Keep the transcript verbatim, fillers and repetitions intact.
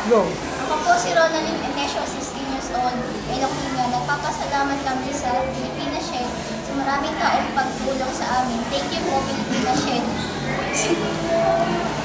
Go. Ako po si Ronaldin Enesio, sixteen years old, Ilocos. Nagpapasalamat kami sa Pilipinas Shed sa maraming taong pagtulong sa amin. Thank you po, Pilipinas Shed.